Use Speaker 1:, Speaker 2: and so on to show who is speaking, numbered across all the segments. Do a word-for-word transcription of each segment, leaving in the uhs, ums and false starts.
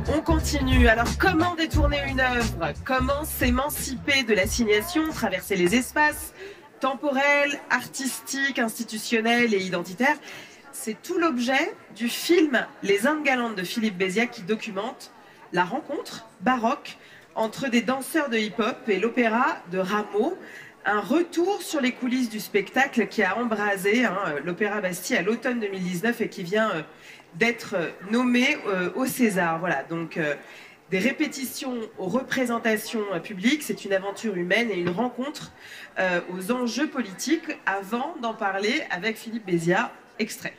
Speaker 1: On continue. Alors, comment détourner une œuvre? Comment s'émanciper de l'assignation, traverser les espaces temporels, artistiques, institutionnels et identitaires? C'est tout l'objet du film Les Indes galantes de Philippe Béziat qui documente la rencontre baroque entre des danseurs de hip-hop et l'opéra de Rameau. Un retour sur les coulisses du spectacle qui a embrasé hein, l'Opéra Bastille à l'automne deux mille dix-neuf et qui vient euh, d'être nommé euh, au César. Voilà, donc euh, des répétitions aux représentations euh, publiques, c'est une aventure humaine et une rencontre euh, aux enjeux politiques. Avant d'en parler avec Philippe Béziat, extrait.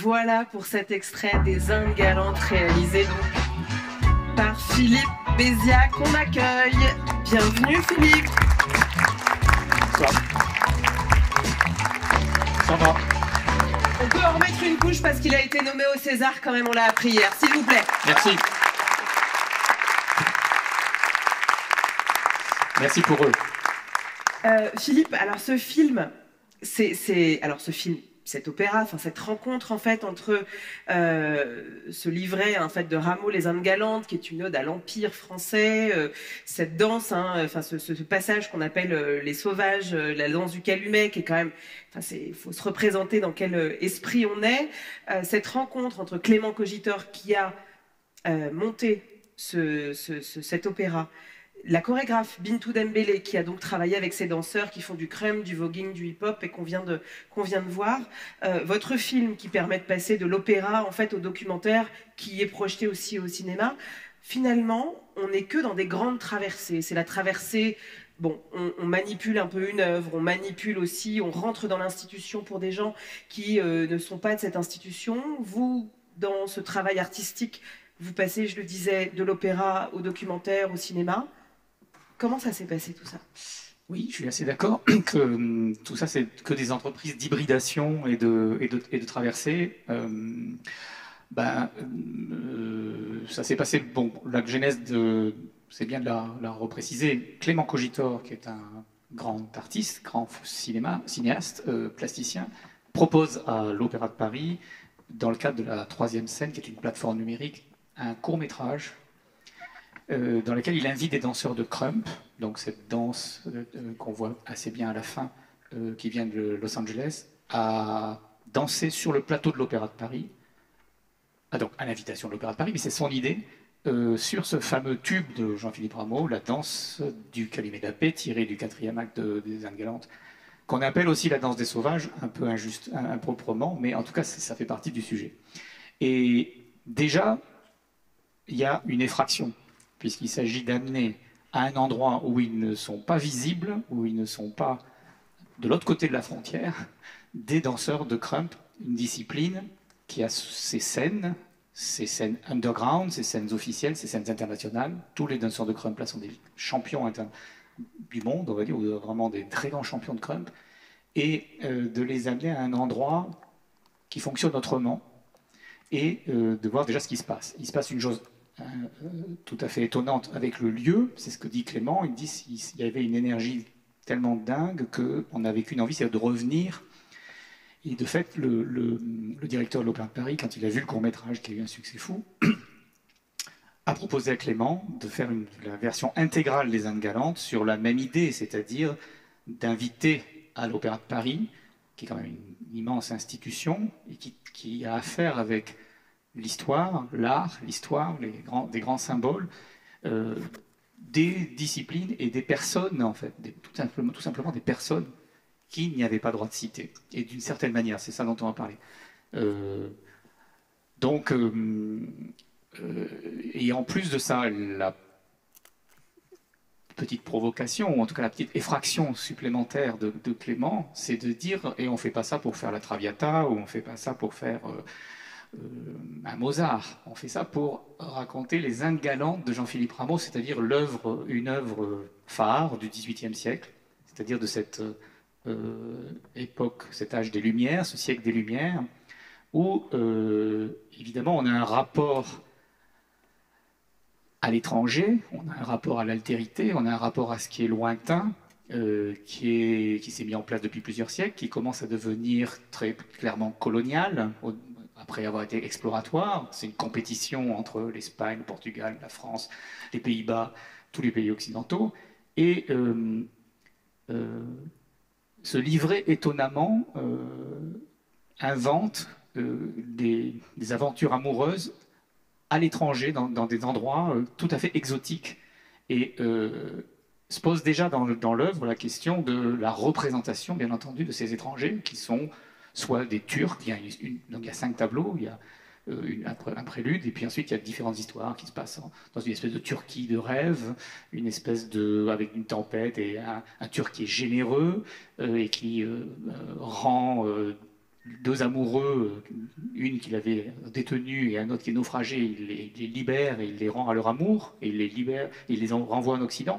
Speaker 1: Voilà pour cet extrait des Indes galantes réalisé donc par Philippe Béziat qu'on accueille. Bienvenue Philippe.
Speaker 2: Bonsoir. Ça va.
Speaker 1: On peut en remettre une couche parce qu'il a été nommé au César quand même, on l'a appris hier, s'il vous plaît.
Speaker 2: Merci. Merci pour eux.
Speaker 1: Euh, Philippe, alors ce film, c'est, alors ce film, cet opéra, enfin cette rencontre en fait entre euh, ce livret en fait de Rameau, Les Indes galantes, qui est une ode à l'Empire français, euh, cette danse, hein, enfin ce, ce, ce passage qu'on appelle euh, les sauvages, euh, la danse du calumet, qui est quand même, enfin c'est, il faut se représenter dans quel euh, esprit on est. Euh, cette rencontre entre Clément Cogitor qui a euh, monté ce, ce, ce, cet opéra. La chorégraphe Bintou Dembélé, qui a donc travaillé avec ces danseurs qui font du crumb, du voguing, du hip-hop et qu'on vient de, qu'on vient de voir. Euh, votre film qui permet de passer de l'opéra en fait au documentaire qui est projeté aussi au cinéma. Finalement, on n'est que dans des grandes traversées. C'est la traversée, bon, on, on manipule un peu une œuvre, on manipule aussi, on rentre dans l'institution pour des gens qui euh, ne sont pas de cette institution. Vous, dans ce travail artistique, vous passez, je le disais, de l'opéra au documentaire, au cinéma. Comment ça s'est passé tout ça?
Speaker 2: Oui, je suis assez d'accord que hum, tout ça, c'est que des entreprises d'hybridation et de, et, de, et de traversée. Euh, ben, euh, ça s'est passé, bon, la genèse, de, c'est bien de la, la repréciser. Clément Cogitor, qui est un grand artiste, grand cinéma, cinéaste, euh, plasticien, propose à l'Opéra de Paris, dans le cadre de la troisième scène, qui est une plateforme numérique, un court-métrage Euh, dans lequel il invite des danseurs de crump, donc cette danse euh, euh, qu'on voit assez bien à la fin, euh, qui vient de Los Angeles, à danser sur le plateau de l'Opéra de Paris, ah, donc à l'invitation de l'Opéra de Paris, mais c'est son idée, euh, sur ce fameux tube de Jean-Philippe Rameau, la danse du Calumet de la Paix, tirée du quatrième acte de, des Indes galantes, qu'on appelle aussi la danse des sauvages, un peu injuste, improprement, mais en tout cas ça fait partie du sujet. Et déjà, il y a une effraction, puisqu'il s'agit d'amener à un endroit où ils ne sont pas visibles, où ils ne sont pas de l'autre côté de la frontière, des danseurs de crump, une discipline qui a ses scènes, ses scènes underground, ses scènes officielles, ses scènes internationales. Tous les danseurs de crump là sont des champions du monde, on va dire, ou vraiment des très grands champions de crump, et euh, de les amener à un endroit qui fonctionne autrement, et euh, de voir déjà ce qui se passe. Il se passe une chose Euh, tout à fait étonnante avec le lieu, c'est ce que dit Clément, il dit qu'il y avait une énergie tellement dingue qu'on n'avait qu'une envie, c'est de revenir. Et de fait, le, le, le directeur de l'Opéra de Paris, quand il a vu le court-métrage qui a eu un succès fou, a proposé à Clément de faire une, la version intégrale des Indes galantes sur la même idée, c'est-à-dire d'inviter à l'Opéra de Paris, qui est quand même une, une immense institution, et qui, qui a affaire avec l'histoire, l'art, l'histoire, les grands, des grands symboles, euh, des disciplines et des personnes, en fait, des, tout, simplement, tout simplement des personnes qui n'y avaient pas droit de citer. Et d'une certaine manière, c'est ça dont on va parler. Euh, donc, euh, euh, et en plus de ça, la petite provocation, ou en tout cas la petite effraction supplémentaire de, de Clément, c'est de dire, et on ne fait pas ça pour faire la Traviata, ou on ne fait pas ça pour faire... Euh, Euh, un Mozart. On fait ça pour raconter les Indes galantes de Jean-Philippe Rameau, c'est-à-dire l'œuvre, une œuvre phare du dix-huitième siècle, c'est-à-dire de cette euh, époque, cet âge des Lumières, ce siècle des Lumières, où euh, évidemment on a un rapport à l'étranger, on a un rapport à l'altérité, on a un rapport à ce qui est lointain, euh, qui est, qui s'est mis en place depuis plusieurs siècles, qui commence à devenir très clairement colonial, au, après avoir été exploratoire. C'est une compétition entre l'Espagne, le Portugal, la France, les Pays-Bas, tous les pays occidentaux. Et euh, euh, ce livret, étonnamment, euh, invente euh, des, des aventures amoureuses à l'étranger, dans, dans des endroits euh, tout à fait exotiques. Et euh, se pose déjà dans, dans l'œuvre la question de la représentation, bien entendu, de ces étrangers qui sont soit des Turcs, il y a, une, une, donc il y a cinq tableaux, il y a euh, une, un, un prélude, et puis ensuite il y a différentes histoires qui se passent en, dans une espèce de Turquie de rêve, une espèce de, avec une tempête, et un, un Turc qui est généreux, euh, et qui euh, euh, rend euh, deux amoureux, une qu'il avait détenue et un autre qui est naufragé, il les, il les libère et il les rend à leur amour, et il les libère, il les en, renvoie en Occident.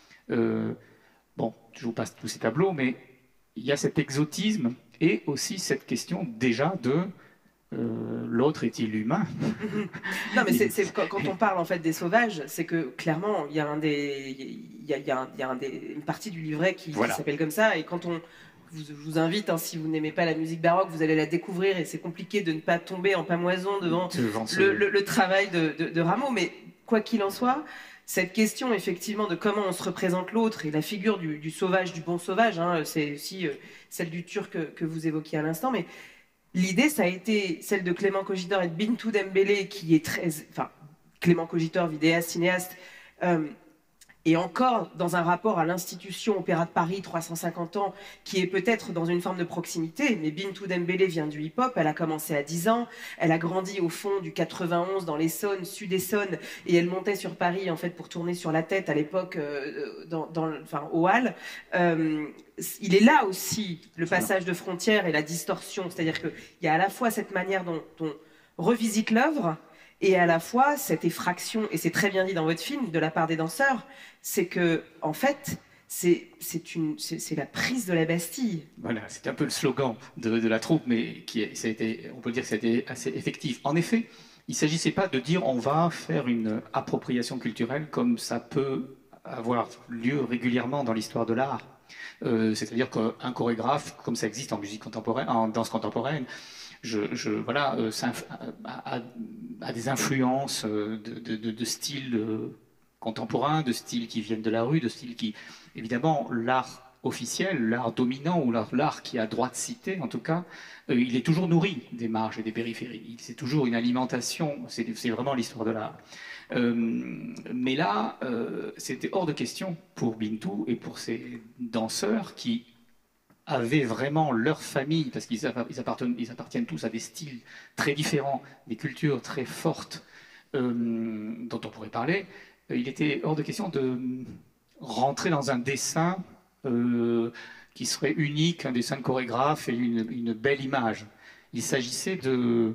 Speaker 2: Euh, bon, je vous passe tous ces tableaux, mais il y a cet exotisme et aussi cette question déjà de euh, l'autre est-il humain?
Speaker 1: Non, mais c'est, c'est, quand, quand on parle en fait des sauvages, c'est que clairement il y a, un des, il y a, il y a, un, il y a un des, une partie du livret qui, voilà. qui s'appelle comme ça, et quand on Vous, je vous invite, hein, si vous n'aimez pas la musique baroque, vous allez la découvrir et c'est compliqué de ne pas tomber en pamoison devant le, le, le travail de, de, de Rameau. Mais quoi qu'il en soit, cette question effectivement de comment on se représente l'autre et la figure du, du sauvage, du bon sauvage, hein, c'est aussi euh, celle du Turc que, que vous évoquiez à l'instant. Mais l'idée, ça a été celle de Clément Cogitor et de Bintou Dembélé, qui est très... Enfin, Clément Cogitor, vidéaste, cinéaste... Euh, et encore dans un rapport à l'institution Opéra de Paris, trois cent cinquante ans, qui est peut-être dans une forme de proximité, mais Bintou Dembélé vient du hip-hop, elle a commencé à dix ans, elle a grandi au fond du quatre-vingt-onze dans l'Essonne, Sud-Essonne, et elle montait sur Paris en fait pour tourner sur la tête à l'époque euh, dans, dans, enfin, au Hall. Euh, il est là aussi le passage de frontières et la distorsion, c'est-à-dire qu'il y a à la fois cette manière dont on revisite l'œuvre, et à la fois cette effraction, et c'est très bien dit dans votre film, de la part des danseurs, c'est que, en fait, c'est, c'est, une, c'est, c'est la prise de la Bastille.
Speaker 2: Voilà, c'est un peu le slogan de, de la troupe, mais qui, ça a été, on peut dire que ça a été assez effectif. En effet, il ne s'agissait pas de dire on va faire une appropriation culturelle comme ça peut avoir lieu régulièrement dans l'histoire de l'art. Euh, c'est-à-dire qu'un chorégraphe, comme ça existe en musique contemporaine, en danse contemporaine, Je, je, voilà, euh, ça a, a, a des influences euh, de, de, de styles euh, contemporains, de styles qui viennent de la rue, de styles qui, évidemment, l'art officiel, l'art dominant ou l'art qui a droit de citer, en tout cas, euh, il est toujours nourri des marges et des périphéries. C'est toujours une alimentation, c'est vraiment l'histoire de l'art. Euh, mais là, euh, c'était hors de question pour Bintou et pour ses danseurs qui avaient vraiment leur famille, parce qu'ils appartiennent, ils appartiennent tous à des styles très différents, des cultures très fortes euh, dont on pourrait parler, il était hors de question de rentrer dans un dessin euh, qui serait unique, un dessin de chorégraphe et une, une belle image. Il s'agissait de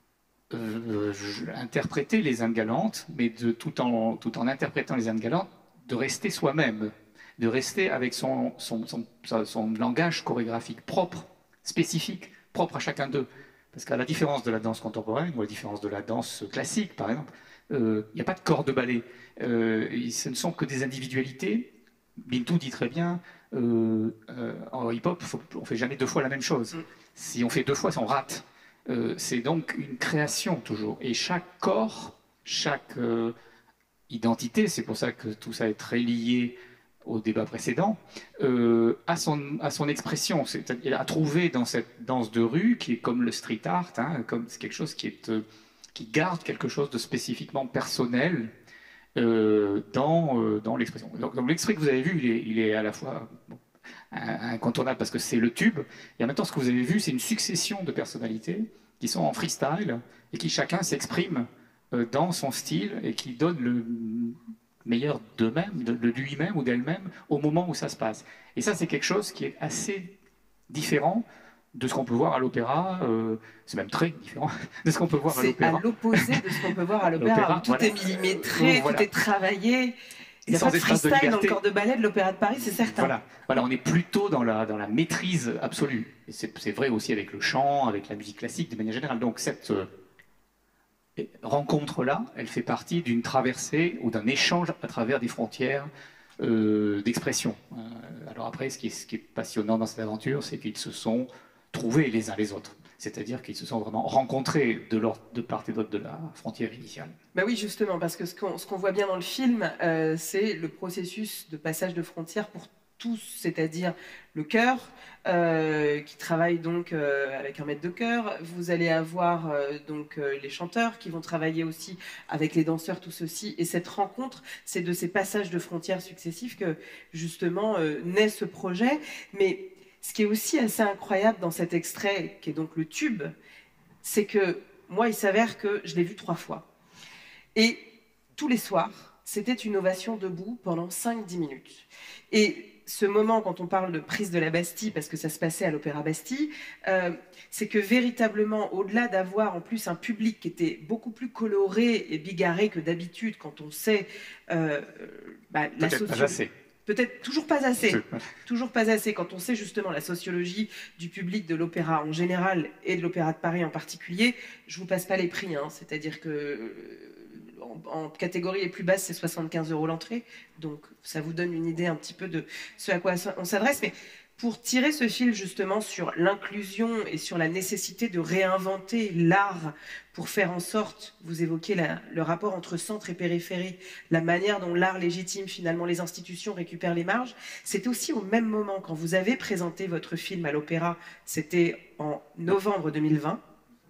Speaker 2: euh, interpréter les Indes galantes, mais de, tout, en, tout en interprétant les Indes galantes, de rester soi-même, de rester avec son, son, son, son langage chorégraphique propre, spécifique, propre à chacun d'eux. Parce qu'à la différence de la danse contemporaine, ou à la différence de la danse classique, par exemple, il euh, n'y a pas de corps de ballet. Euh, ce ne sont que des individualités. Bintou dit très bien, euh, euh, en hip-hop, on ne fait jamais deux fois la même chose. Si on fait deux fois, on rate. Euh, C'est donc une création, toujours. Et chaque corps, chaque euh, identité, c'est pour ça que tout ça est très lié au débat précédent, euh, à, son, à son expression, c'est-à-dire à trouver dans cette danse de rue, qui est comme le street art, hein, comme c'est quelque chose qui, est, euh, qui garde quelque chose de spécifiquement personnel euh, dans, euh, dans l'expression. Donc, donc l'extrait que vous avez vu, il est, il est à la fois bon, incontournable parce que c'est le tube, et en même temps ce que vous avez vu, c'est une succession de personnalités qui sont en freestyle et qui chacun s'exprime euh, dans son style et qui donne le meilleur d'eux-mêmes, de, de lui-même ou d'elle-même au moment où ça se passe. Et ça, c'est quelque chose qui est assez différent de ce qu'on peut voir à l'opéra, euh, c'est même très différent de ce qu'on peut voir à l'opéra.
Speaker 1: C'est à l'opposé de ce qu'on peut voir à l'opéra, où tout voilà. est millimétré, voilà. tout est travaillé. Il n'y a pas de freestyle dans le corps de ballet de l'Opéra de Paris, c'est certain.
Speaker 2: Voilà. voilà, on est plutôt dans la, dans la maîtrise absolue. Et c'est vrai aussi avec le chant, avec la musique classique de manière générale. Donc cette euh, rencontre-là, elle fait partie d'une traversée ou d'un échange à travers des frontières euh, d'expression. Euh, alors après, ce qui, est, ce qui est passionnant dans cette aventure, c'est qu'ils se sont trouvés les uns les autres. C'est-à-dire qu'ils se sont vraiment rencontrés de, leur, de part et d'autre de la frontière initiale.
Speaker 1: Bah oui, justement, parce que ce qu'on ce qu'on voit bien dans le film, euh, c'est le processus de passage de frontières pour tous, c'est-à-dire le chœur, euh, qui travaille donc euh, avec un maître de chœur. Vous allez avoir euh, donc euh, les chanteurs qui vont travailler aussi avec les danseurs, tout ceci. Et cette rencontre, c'est de ces passages de frontières successifs que justement euh, naît ce projet. Mais ce qui est aussi assez incroyable dans cet extrait, qui est donc le tube, c'est que moi, il s'avère que je l'ai vu trois fois. Et tous les soirs, c'était une ovation debout pendant cinq dix minutes. Et ce moment, quand on parle de prise de la Bastille, parce que ça se passait à l'Opéra Bastille, euh, c'est que véritablement, au-delà d'avoir en plus un public qui était beaucoup plus coloré et bigarré que d'habitude, quand on sait euh, bah, la sociologie... Peut-être toujours pas assez, toujours pas assez, quand on sait justement la sociologie du public de l'opéra en général et de l'Opéra de Paris en particulier. Je vous passe pas les prix, hein, c'est-à-dire que en, en catégorie les plus basses, c'est soixante-quinze euros l'entrée, donc ça vous donne une idée un petit peu de ce à quoi on s'adresse. Mais pour tirer ce fil justement sur l'inclusion et sur la nécessité de réinventer l'art pour faire en sorte, vous évoquez la, le rapport entre centre et périphérie, la manière dont l'art légitime finalement les institutions récupèrent les marges, c'était aussi au même moment quand vous avez présenté votre film à l'Opéra, c'était en novembre deux mille vingt,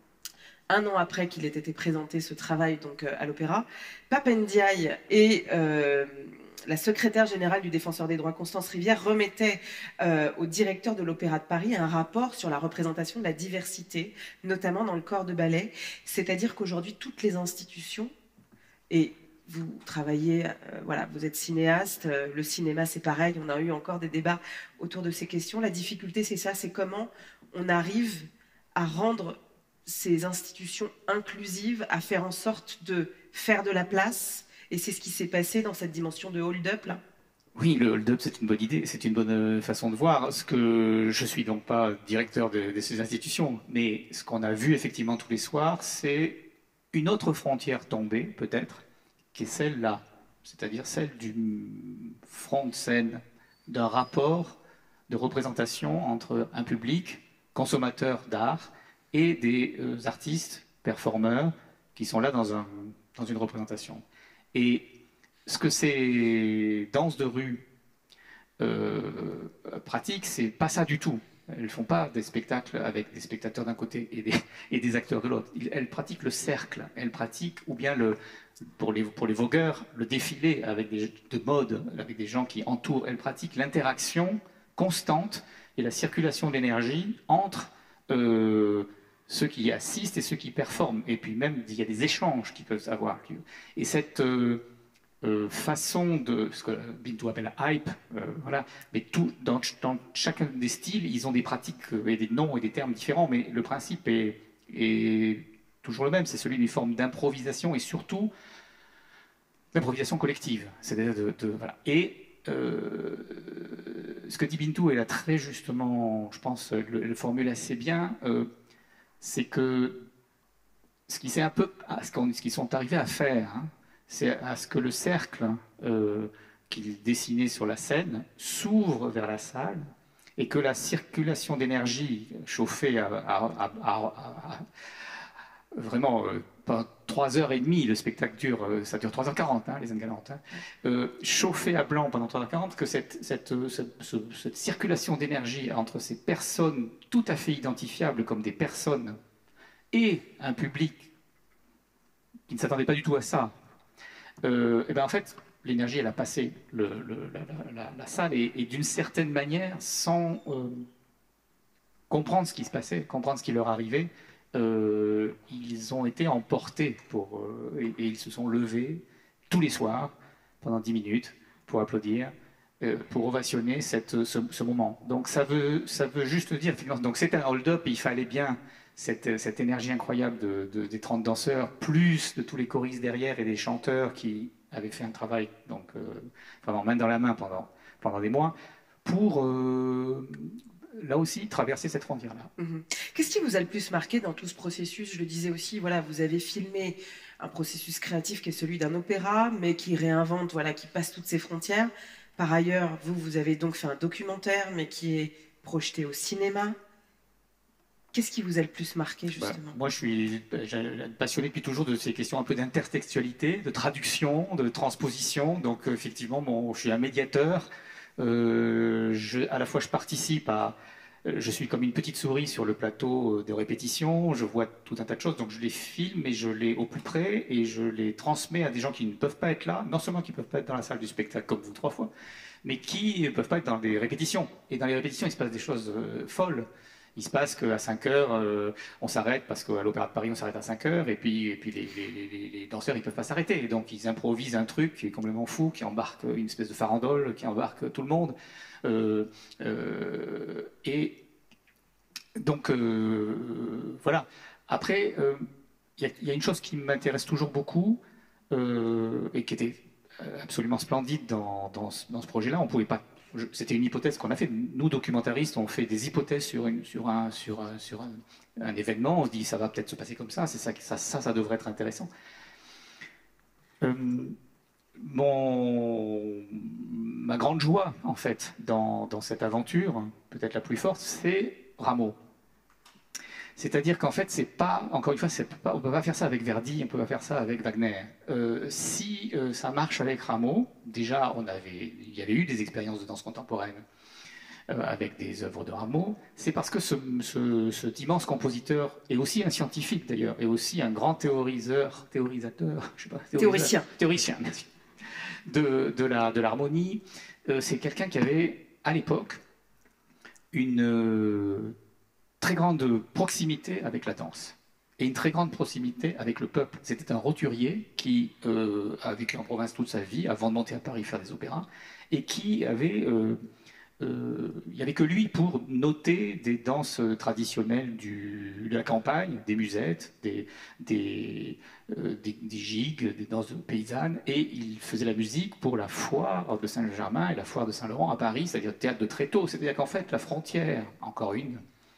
Speaker 1: un an après qu'il ait été présenté ce travail donc à l'Opéra, Pape Ndiaye et... Euh, la secrétaire générale du Défenseur des droits, Constance Rivière, remettait euh, au directeur de l'Opéra de Paris un rapport sur la représentation de la diversité, notamment dans le corps de ballet. C'est-à-dire qu'aujourd'hui, toutes les institutions, et vous travaillez, euh, voilà, vous êtes cinéaste, euh, le cinéma c'est pareil, on a eu encore des débats autour de ces questions. La difficulté c'est ça, c'est comment on arrive à rendre ces institutions inclusives, à faire en sorte de faire de la place. Et c'est ce qui s'est passé dans cette dimension de hold-up, là?
Speaker 2: Oui, le hold-up, c'est une bonne idée, c'est une bonne façon de voir. Ce que je suis donc pas directeur de, de ces institutions, mais ce qu'on a vu effectivement tous les soirs, c'est une autre frontière tombée, peut-être, qui est celle-là, c'est-à-dire celle du front de scène, d'un rapport de représentation entre un public consommateur d'art et des euh, artistes, performeurs, qui sont là dans, un, dans une représentation. Et ce que ces danses de rue euh, pratiquent, c'est pas ça du tout. Elles ne font pas des spectacles avec des spectateurs d'un côté et des, et des acteurs de l'autre. Elles pratiquent le cercle. Elles pratiquent, ou bien le, pour, les, pour les vogueurs, le défilé avec des, de mode, avec des gens qui entourent. Elles pratiquent l'interaction constante et la circulation d'énergie entre euh, ceux qui assistent et ceux qui performent. Et puis même, il y a des échanges qui peuvent avoir lieu. Et cette euh, euh, façon de, ce que Bintou appelle la hype, euh, voilà, mais tout, dans, dans chacun des styles, ils ont des pratiques et des noms et des termes différents, mais le principe est, est toujours le même, c'est celui d'une forme d'improvisation et surtout d'improvisation collective. C'est-à-dire de, de, voilà. Et euh, ce que dit Bintou, elle a très justement, je pense, le, le formule assez bien, euh, c'est que ce qu'ils un peu, ce qu'ils sont arrivés à faire, hein, c'est à ce que le cercle euh, qu'ils dessinaient sur la scène s'ouvre vers la salle et que la circulation d'énergie chauffée à, à, à, à, à vraiment euh, pendant trois heures et demie, le spectacle dure, euh, ça dure trois heures quarante, hein, les Indes galantes, hein, euh, chauffé à blanc pendant trois heures quarante, que cette, cette, cette, cette, cette circulation d'énergie entre ces personnes tout à fait identifiables comme des personnes et un public qui ne s'attendait pas du tout à ça, euh, et ben en fait, l'énergie, elle a passé le, le, la, la, la salle et, et d'une certaine manière, sans euh, comprendre ce qui se passait, comprendre ce qui leur arrivait, euh, ils ont été emportés pour, euh, et, et ils se sont levés tous les soirs pendant dix minutes pour applaudir, euh, pour ovationner cette, ce, ce moment. Donc ça veut, ça veut juste dire, donc c'est un hold-up, il fallait bien cette, cette énergie incroyable de, de, des trente danseurs, plus de tous les choristes derrière et des chanteurs qui avaient fait un travail donc, euh, vraiment main dans la main pendant, pendant des mois, pour euh, là aussi traverser cette frontière-là.
Speaker 1: Mmh. Qu'est-ce qui vous a le plus marqué dans tout ce processus? Je le disais aussi, voilà, vous avez filmé un processus créatif qui est celui d'un opéra, mais qui réinvente, voilà, qui passe toutes ces frontières. Par ailleurs, vous, vous avez donc fait un documentaire, mais qui est projeté au cinéma. Qu'est-ce qui vous a le plus marqué, justement? bah,
Speaker 2: Moi, je suis passionné depuis toujours de ces questions un peu d'intertextualité, de traduction, de transposition. Donc, effectivement, bon, je suis un médiateur. Euh, je, à la fois, je participe à... Je suis comme une petite souris sur le plateau de répétition. Je vois tout un tas de choses. Donc, je les filme et je les au plus près et je les transmets à des gens qui ne peuvent pas être là. Non seulement qui ne peuvent pas être dans la salle du spectacle, comme vous, trois fois, mais qui ne peuvent pas être dans des répétitions. Et dans les répétitions, il se passe des choses euh, folles. Il se passe qu'à cinq heures, euh, on s'arrête parce qu'à l'Opéra de Paris, on s'arrête à cinq heures, et puis, et puis les, les, les, les danseurs, ils ne peuvent pas s'arrêter. Donc ils improvisent un truc qui est complètement fou, qui embarque une espèce de farandole, qui embarque tout le monde. Euh, euh, et donc, euh, voilà. Après, il euh, y, y a une chose qui m'intéresse toujours beaucoup, euh, et qui était absolument splendide dans, dans, dans ce projet-là. On pouvait pas. C'était une hypothèse qu'on a fait. Nous, documentaristes, on fait des hypothèses sur, une, sur, un, sur, un, sur un, un événement. On se dit, ça va peut-être se passer comme ça. C'est ça, ça, ça, ça devrait être intéressant. Euh, mon, ma grande joie, en fait, dans, dans cette aventure, peut-être la plus forte, c'est Rameau. C'est-à-dire qu'en fait, c'est pas, encore une fois, pas, on ne peut pas faire ça avec Verdi, on ne peut pas faire ça avec Wagner. Euh, si euh, ça marche avec Rameau, déjà, on avait, il y avait eu des expériences de danse contemporaine euh, avec des œuvres de Rameau, c'est parce que ce, ce, cet immense compositeur est aussi un scientifique d'ailleurs, et aussi un grand théoriseur, théorisateur, je sais pas, théoriseur,
Speaker 1: théoricien,
Speaker 2: théoricien, merci, de, de la, de l'harmonie. Euh, c'est quelqu'un qui avait, à l'époque, une euh, très grande proximité avec la danse et une très grande proximité avec le peuple. C'était un roturier qui euh, a vécu en province toute sa vie avant de monter à Paris faire des opéras et qui avait... Euh, euh, il n'y avait que lui pour noter des danses traditionnelles du, de la campagne, des musettes, des, des, euh, des, des gigues, des danses paysannes, et il faisait la musique pour la foire de Saint-Germain et la foire de Saint-Laurent à Paris, c'est-à-dire le théâtre de Tréteau. C'est-à-dire qu'en fait, la frontière, encore une,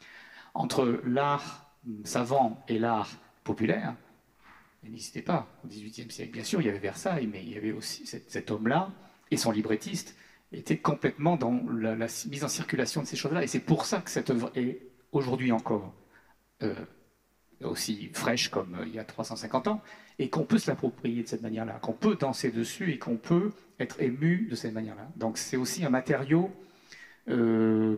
Speaker 2: entre l'art savant et l'art populaire, elle n'existait pas au dix-huitième siècle. Bien sûr, il y avait Versailles, mais il y avait aussi cet, cet homme-là et son librettiste était complètement dans la, la mise en circulation de ces choses-là. Et c'est pour ça que cette œuvre est aujourd'hui encore euh, aussi fraîche comme euh, il y a trois cent cinquante ans, et qu'on peut se l'approprier de cette manière-là, qu'on peut danser dessus et qu'on peut être ému de cette manière-là. Donc c'est aussi un matériau... Euh,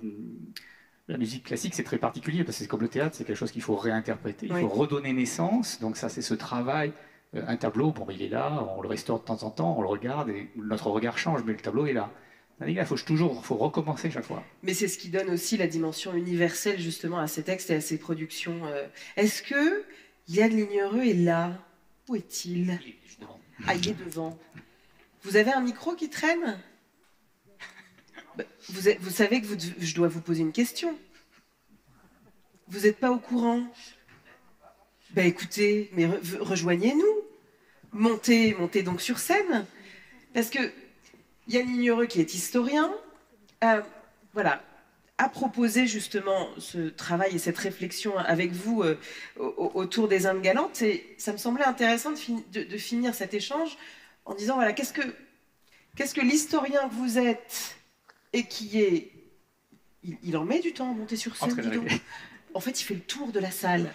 Speaker 2: La musique classique, c'est très particulier, parce que c'est comme le théâtre, c'est quelque chose qu'il faut réinterpréter, il oui. faut redonner naissance. Donc ça, c'est ce travail. Euh, un tableau, bon, il est là, on le restaure de temps en temps, on le regarde, et notre regard change, mais le tableau est là. Il faut toujours faut recommencer chaque fois.
Speaker 1: Mais c'est ce qui donne aussi la dimension universelle, justement, à ces textes et à ces productions. Est-ce que Yann Lignereux est là? Où est-il?
Speaker 2: Il est juste devant.
Speaker 1: Ah, il est devant. Vous avez un micro qui traîne? Vous, êtes, vous savez que vous, je dois vous poser une question. Vous n'êtes pas au courant? Ben écoutez, mais re, rejoignez-nous. Montez, montez donc sur scène. Parce que Yann Lignereux, qui est historien, euh, voilà, a proposé justement ce travail et cette réflexion avec vous euh, autour des Indes galantes. Et ça me semblait intéressant de, fin, de, de finir cet échange en disant, voilà, qu'est-ce que, qu'est-ce que l'historien que vous êtes et qui est... Il, il en met du temps à monter sur scène, dis donc. En fait, il fait le tour de la salle.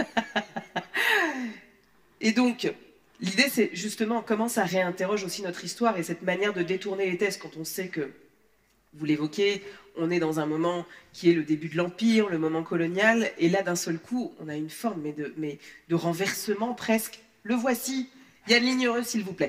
Speaker 1: Et donc, l'idée, c'est justement comment ça réinterroge aussi notre histoire et cette manière de détourner les thèses quand on sait que, vous l'évoquez, on est dans un moment qui est le début de l'Empire, le moment colonial, et là, d'un seul coup, on a une forme mais de, mais de renversement presque. Le voici. Yann Lignereux, s'il vous plaît.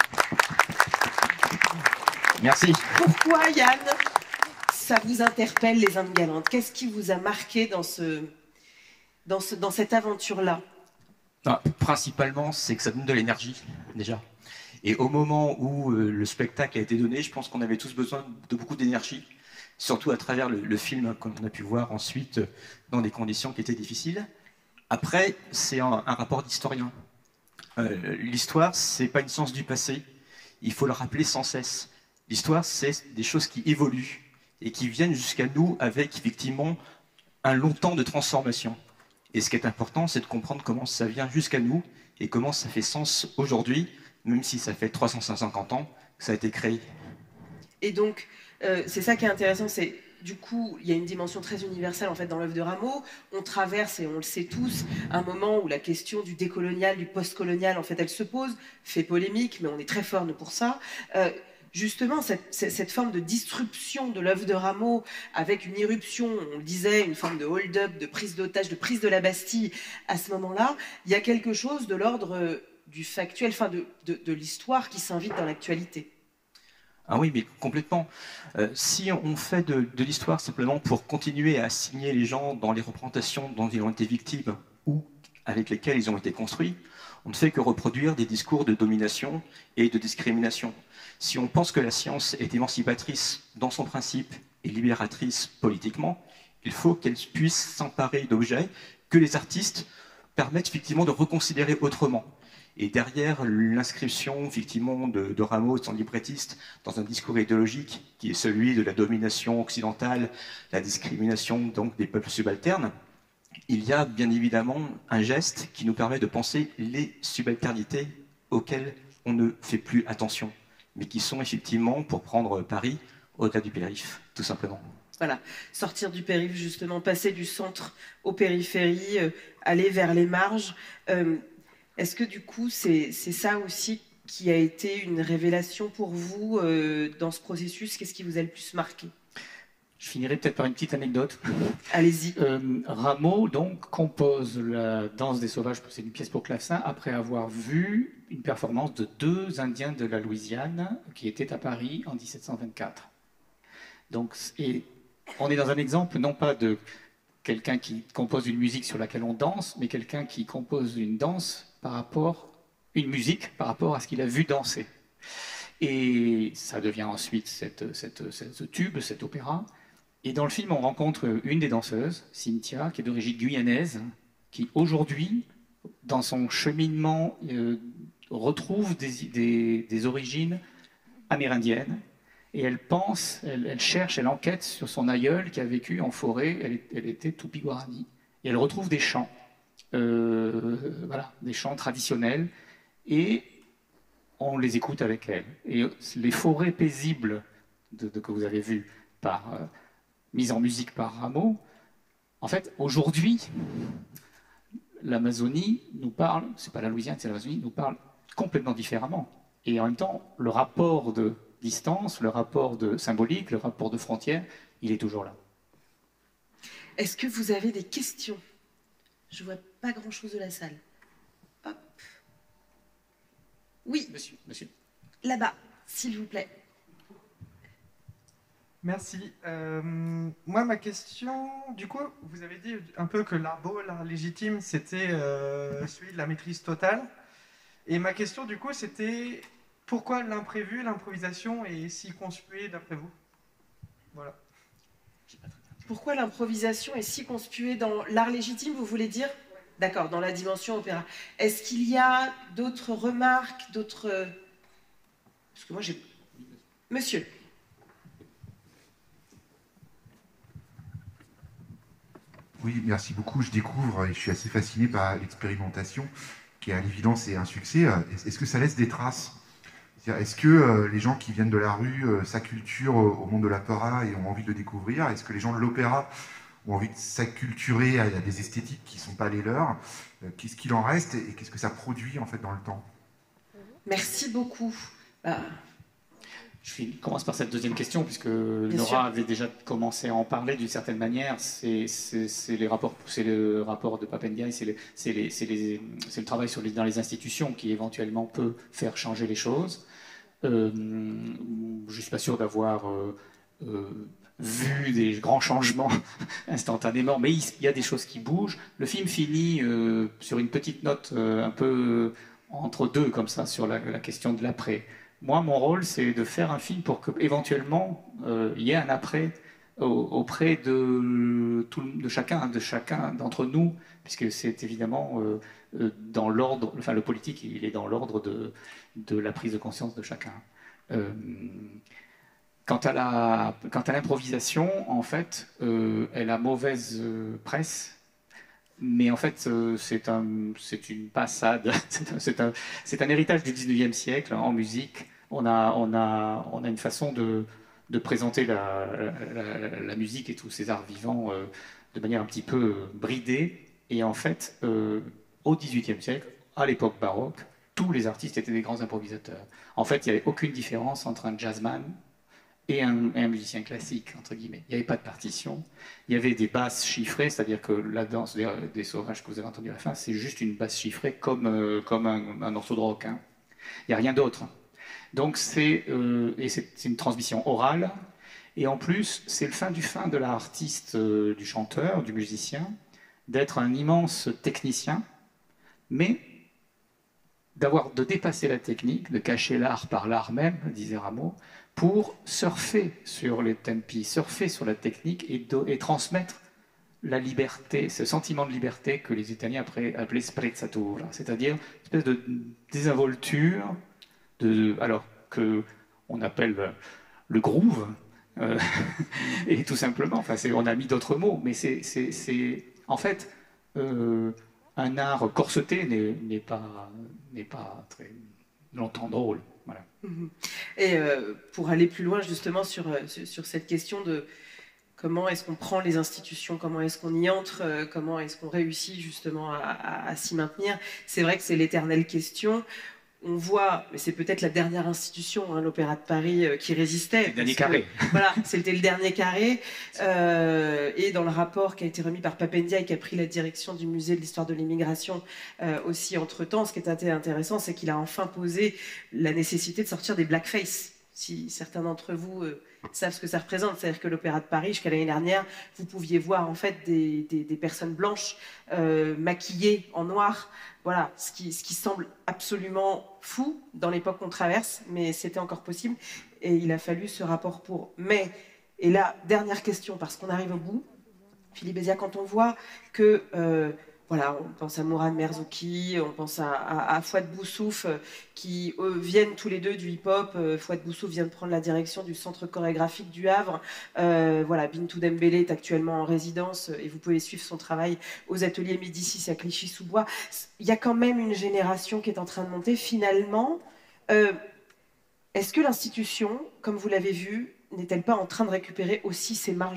Speaker 3: Merci.
Speaker 1: Pourquoi, Yann, ça vous interpelle, les Indes galantes? Qu'est-ce qui vous a marqué dans, ce, dans, ce, dans cette aventure-là?
Speaker 3: Ah, principalement, c'est que ça donne de l'énergie, déjà. Et au moment où euh, le spectacle a été donné, je pense qu'on avait tous besoin de beaucoup d'énergie, surtout à travers le, le film qu'on a pu voir ensuite euh, dans des conditions qui étaient difficiles. Après, c'est un, un rapport d'historien. Euh, L'histoire, c'est pas une science du passé. Il faut le rappeler sans cesse. L'histoire, c'est des choses qui évoluent et qui viennent jusqu'à nous avec effectivement un long temps de transformation. Et ce qui est important, c'est de comprendre comment ça vient jusqu'à nous et comment ça fait sens aujourd'hui, même si ça fait trois cent cinquante ans que ça a été créé.
Speaker 1: Et donc, euh, c'est ça qui est intéressant, c'est du coup, il y a une dimension très universelle en fait dans l'œuvre de Rameau. On traverse, et on le sait tous, un moment où la question du décolonial, du postcolonial, en fait, elle se pose, fait polémique, mais on est très fort, nous, pour ça. Euh, Justement, cette, cette forme de disruption de l'œuvre de Rameau, avec une irruption, on le disait, une forme de hold-up, de prise d'otage, de prise de la Bastille, à ce moment-là, il y a quelque chose de l'ordre du factuel, enfin de, de, de l'histoire qui s'invite dans l'actualité.
Speaker 3: Ah oui, mais complètement. Euh, si on fait de, de l'histoire simplement pour continuer à assigner les gens dans les représentations dont ils ont été victimes ou avec lesquelles ils ont été construits, on ne fait que reproduire des discours de domination et de discrimination. Si on pense que la science est émancipatrice dans son principe et libératrice politiquement, il faut qu'elle puisse s'emparer d'objets que les artistes permettent effectivement de reconsidérer autrement. Et derrière l'inscription effectivement de, de Rameau, de son librettiste, dans un discours idéologique qui est celui de la domination occidentale, la discrimination donc des peuples subalternes, il y a bien évidemment un geste qui nous permet de penser les subalternités auxquelles on ne fait plus attention, mais qui sont effectivement, pour prendre Paris, au-delà du périph', tout simplement.
Speaker 1: Voilà, sortir du périph', justement, passer du centre aux périphéries, euh, aller vers les marges. Euh, Est-ce que du coup, c'est ça aussi qui a été une révélation pour vous euh, dans ce processus? Qu'est-ce qui vous a le plus marqué?
Speaker 2: Je finirai peut-être par une petite anecdote.
Speaker 1: Allez-y.
Speaker 2: Euh, Rameau donc compose la Danse des Sauvages, c'est une pièce pour clavecin, après avoir vu une performance de deux Indiens de la Louisiane qui étaient à Paris en mille sept cent vingt-quatre. Donc, et on est dans un exemple non pas de quelqu'un qui compose une musique sur laquelle on danse, mais quelqu'un qui compose une danse par rapport, une musique par rapport à ce qu'il a vu danser. Et ça devient ensuite cette, cette, cette, ce tube, cet opéra. Et dans le film, on rencontre une des danseuses, Cynthia, qui est d'origine guyanaise, qui aujourd'hui, dans son cheminement, euh, retrouve des, des, des origines amérindiennes. Et elle pense, elle, elle cherche, elle enquête sur son aïeul qui a vécu en forêt, elle, elle était Tupi-Guarani. Et elle retrouve des chants, euh, voilà, des chants traditionnels, et on les écoute avec elle. Et les forêts paisibles de, de, que vous avez vues par... Euh, mise en musique par Rameau, en fait, aujourd'hui, l'Amazonie nous parle, c'est pas la Louisiane, c'est l'Amazonie, nous parle complètement différemment. Et en même temps, le rapport de distance, le rapport de symbolique, le rapport de frontière, il est toujours là.
Speaker 1: Est-ce que vous avez des questions? Je vois pas grand-chose de la salle. Hop. Oui.
Speaker 2: Monsieur, monsieur.
Speaker 1: Là-bas, s'il vous plaît.
Speaker 4: Merci. Euh, moi, ma question, du coup, vous avez dit un peu que l'art beau, l'art légitime, c'était euh, celui de la maîtrise totale. Et ma question, du coup, c'était pourquoi l'imprévu, l'improvisation est si conspuée d'après vous? Voilà.
Speaker 1: Pourquoi l'improvisation est si conspuée dans l'art légitime, vous voulez dire? D'accord, dans la dimension opéra. Est-ce qu'il y a d'autres remarques, d'autres... Parce que moi, j'ai... Monsieur.
Speaker 5: Oui, merci beaucoup. Je découvre et je suis assez fasciné par l'expérimentation, qui à l'évidence est un succès. Est-ce que ça laisse des traces? Est-ce que euh, les gens qui viennent de la rue euh, s'acculturent au monde de l'opéra et ont envie de le découvrir? Est-ce que les gens de l'opéra ont envie de s'acculturer à, à des esthétiques qui ne sont pas les leurs? euh, Qu'est-ce qu'il en reste et qu'est-ce que ça produit en fait dans le temps?
Speaker 1: Merci beaucoup. Bah...
Speaker 2: Je commence par cette deuxième question, puisque
Speaker 1: Bien
Speaker 2: Nora
Speaker 1: sûr.
Speaker 2: avait déjà commencé à en parler d'une certaine manière. C'est les rapports, c'est le rapport de Papendiaï, c'est le, les, les, le travail sur les, dans les institutions qui éventuellement peut faire changer les choses. Euh, je ne suis pas sûr d'avoir euh, euh, vu des grands changements instantanément, mais il, il y a des choses qui bougent. Le film finit euh, sur une petite note euh, un peu entre deux, comme ça, sur la, la question de l'après. Moi, mon rôle, c'est de faire un film pour qu'éventuellement, euh, il y ait un après au, auprès de, tout, de chacun, de chacun d'entre nous, puisque c'est évidemment euh, dans l'ordre, enfin le politique, il est dans l'ordre de, de la prise de conscience de chacun. Euh, quant à la, quant à l'improvisation, en fait, euh, elle a mauvaise euh, presse. Mais en fait, euh, c'est un, c'est une passade, c'est un, c'est un, un héritage du dix-neuvième siècle en musique. On a, on a, on a une façon de, de présenter la, la, la, la musique et tous ces arts vivants euh, de manière un petit peu euh, bridée. Et en fait, euh, au dix-huitième siècle, à l'époque baroque, tous les artistes étaient des grands improvisateurs. En fait, il n'y avait aucune différence entre un jazzman et un, et un musicien classique, entre guillemets. Il n'y avait pas de partition. Il y avait des basses chiffrées, c'est-à-dire que la danse des, des sauvages que vous avez entendu à la fin, c'est juste une basse chiffrée comme, euh, comme un, un morceau de rock. Hein. Il n'y a rien d'autre. Donc c'est euh, et c'est c'est une transmission orale. Et en plus, c'est le fin du fin de l'artiste, euh, du chanteur, du musicien, d'être un immense technicien, mais d'avoir de dépasser la technique, de cacher l'art par l'art même, disait Rameau, pour surfer sur les tempi, surfer sur la technique et, do, et transmettre la liberté, ce sentiment de liberté que les Italiens après appelaient sprezzatura, c'est-à-dire une espèce de désinvolture, de, alors que on appelle le groove, euh, et tout simplement, enfin, on a mis d'autres mots, mais c'est en fait euh, un art corseté n'est pas, n'est pas très longtemps drôle. Voilà.
Speaker 1: Et euh, pour aller plus loin justement sur, sur, sur cette question de comment est-ce qu'on prend les institutions, comment est-ce qu'on y entre, euh, comment est-ce qu'on réussit justement à, à, à s'y maintenir, c'est vrai que c'est l'éternelle question. On voit, mais c'est peut-être la dernière institution, hein, l'Opéra de Paris, euh, qui résistait.
Speaker 2: Le dernier carré.
Speaker 1: Que, voilà, c'était le dernier carré. Euh, et dans le rapport qui a été remis par Papendia et qui a pris la direction du musée de l'histoire de l'immigration euh, aussi entre-temps, ce qui est intéressant, c'est qu'il a enfin posé la nécessité de sortir des blackface. Si certains d'entre vous euh, savent ce que ça représente, c'est-à-dire que l'Opéra de Paris, jusqu'à l'année dernière, vous pouviez voir en fait des, des, des personnes blanches euh, maquillées en noir. Voilà, ce qui, ce qui semble absolument fou dans l'époque qu'on traverse, mais c'était encore possible. Et il a fallu ce rapport pour. Mais, et là, dernière question, parce qu'on arrive au bout, Philippe Béziat, quand on voit que, euh, voilà, on pense à Mourad Merzouki, on pense à, à, à Fouad Boussouf, euh, qui eux, viennent tous les deux du hip-hop. Euh, Fouad Boussouf vient de prendre la direction du centre chorégraphique du Havre. Euh, voilà, Bintou Dembélé est actuellement en résidence et vous pouvez suivre son travail aux ateliers Médicis à Clichy-sous-Bois. Il y a quand même une génération qui est en train de monter. Finalement, euh, est-ce que l'institution, comme vous l'avez vu, n'est-elle pas en train de récupérer aussi ces marges-là ?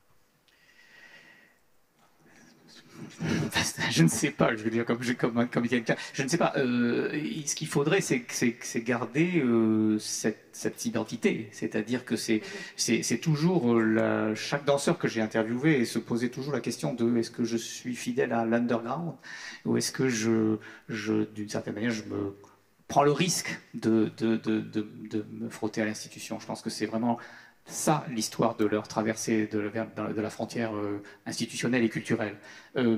Speaker 2: Je ne sais pas, je veux dire, comme, comme, comme quelqu'un, je ne sais pas. Euh, ce qu'il faudrait, c'est garder euh, cette, cette identité. C'est-à-dire que c'est toujours la, chaque danseur que j'ai interviewé et se posait toujours la question de est-ce que je suis fidèle à l'underground ou est-ce que je, je d'une certaine manière, je me prends le risque de, de, de, de, de me frotter à l'institution. Je pense que c'est vraiment ça, l'histoire de leur traversée de la, de la frontière euh, institutionnelle et culturelle. Euh,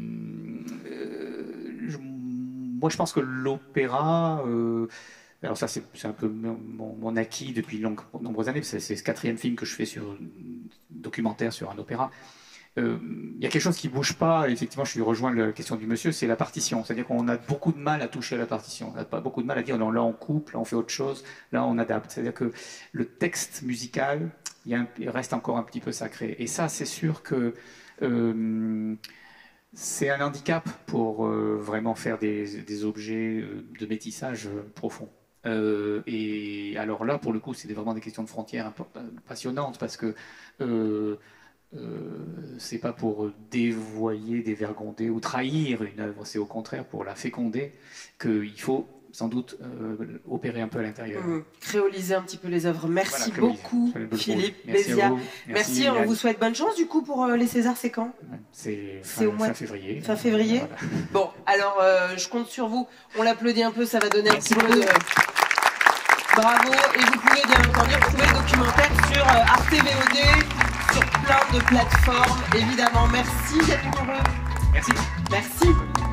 Speaker 2: euh, je, moi, je pense que l'opéra, euh, alors ça, c'est un peu mon, mon acquis depuis de nombreuses années, c'est ce quatrième film que je fais sur documentaire sur un opéra. Euh, il y a quelque chose qui ne bouge pas, et effectivement, je suis rejoint la question du monsieur, c'est la partition. C'est-à-dire qu'on a beaucoup de mal à toucher à la partition. On n'a pas beaucoup de mal à dire non, là on coupe, là on fait autre chose, là on adapte. C'est-à-dire que le texte musical, il, y a un, il reste encore un petit peu sacré. Et ça, c'est sûr que euh, c'est un handicap pour euh, vraiment faire des, des objets de métissage profond. Euh, et alors là, pour le coup, c'est vraiment des questions de frontières passionnantes parce que euh, Euh, c'est pas pour dévoyer, dévergonder ou trahir une œuvre, c'est au contraire pour la féconder qu'il faut sans doute euh, opérer un peu à l'intérieur.
Speaker 1: Mmh. Créoliser un petit peu les œuvres. Merci
Speaker 2: voilà,
Speaker 1: beaucoup, Philippe
Speaker 2: Merci
Speaker 1: Béziat.
Speaker 2: Merci,
Speaker 1: Merci, on vous souhaite bonne chance du coup pour euh, les Césars, c'est quand?
Speaker 2: C'est fin, au mois fin février.
Speaker 1: Fin février. Voilà. Bon, alors euh, je compte sur vous. On l'applaudit un peu, ça va donner Merci un petit peu de... Bravo, et vous pouvez bien entendu retrouver le documentaire sur euh, Arte V O D, sur plein de plateformes, évidemment. Merci, Yannick Moreau.
Speaker 2: Merci.
Speaker 1: Merci.